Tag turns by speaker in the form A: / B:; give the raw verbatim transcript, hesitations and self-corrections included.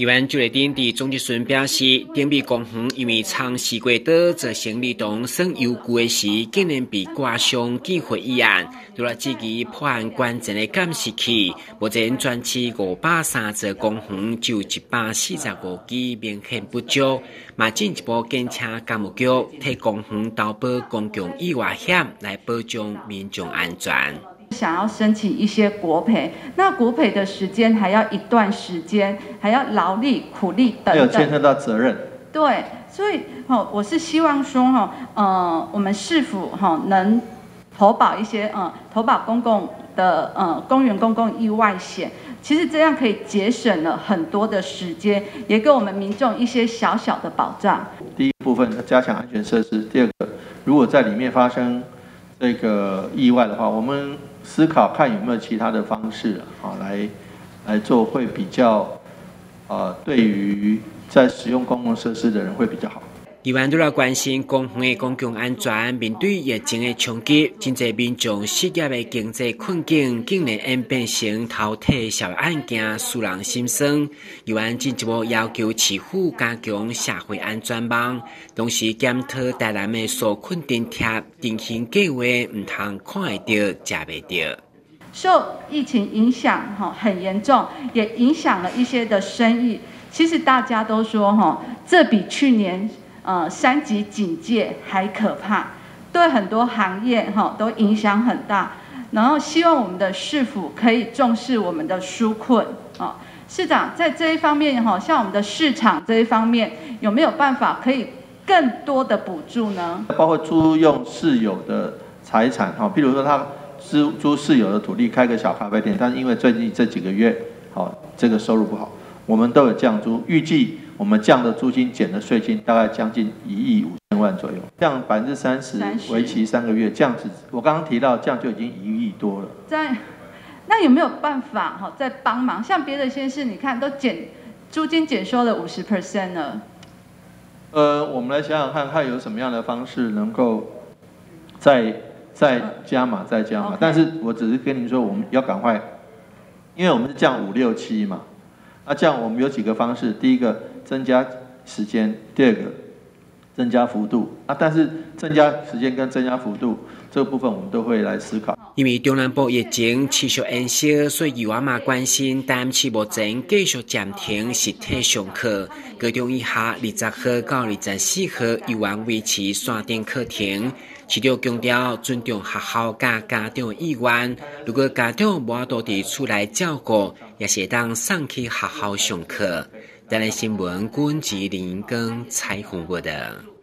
A: 台湾就来顶伫总集顺表示，顶美公园因为长四季岛造成儿童耍游具的时，竟然被挂上禁火议案，除了至于破案关键的监视器，目前全市五百三十公园就有一百四十五支明显不足，嘛进一步建请监务局替公园投保公共意外险来保障民众安全。
B: 想要申请一些国赔，那国赔的时间还要一段时间，还要劳力、苦力等等，
C: 还有牵涉到责任。
B: 对，所以哈，我是希望说哈，呃，我们市府哈能投保一些呃，投保公共的呃公园公共意外险，其实这样可以节省了很多的时间，也给我们民众一些小小的保障。
C: 第一部分加强安全设施，第二个，如果在里面发生这个意外的话，我们思考看有没有其他的方式啊，来来做会比较，呃，对于在使用公共设施的人会比较好。
A: 台湾除了关心公园的公共安全，面对疫情的冲击，真侪民众失业的经济困境，竟然演变成偷窃小案件，使人心酸。台湾进一步要求市府加强社会安全网，同时检讨台南的纾困津贴定型计划，唔通看会到、食袂到。
B: 受疫情影响，哈很严重，也影响了一些的生意。其实大家都说，哈这比去年。呃，三级警戒还可怕，对很多行业哈都影响很大。然后希望我们的市府可以重视我们的纾困啊。市长在这一方面哈，像我们的市场这一方面，有没有办法可以更多的补助呢？
C: 包括租用市有的财产哈，譬如说他租租市有的土地开个小咖啡店，但是因为最近这几个月好这个收入不好，我们都有降租，预计。我们降的租金、减的税金，大概将近一亿五千万左右，降百分之三十，为期三个月，这样子，我刚刚提到这样就已经一亿多了。
B: 在，那有没有办法哈再帮忙？像别的县市，你看都减租金减收了五十 percent 了。
C: 呃，我们来想想看看有什么样的方式能够再再加码、再加码。嗯 okay. 但是我只是跟您说，我们要赶快，因为我们是降五六七嘛。那这样我们有几个方式，第一个增加时间，第二个增加幅度啊。但是增加时间跟增加幅度这个部分，我们都会来思考。
A: 因为中南部疫情持续延烧，所以由我嘛关心，但是目前继续暂停实体上课。高中以下二十号到二十四号依然维持线顶课程。市长强调尊重学校甲家长的意愿，如果家长无法度伫厝内照顾，也是当送去学校上课。台湾新闻，阮志玲跟采访报道。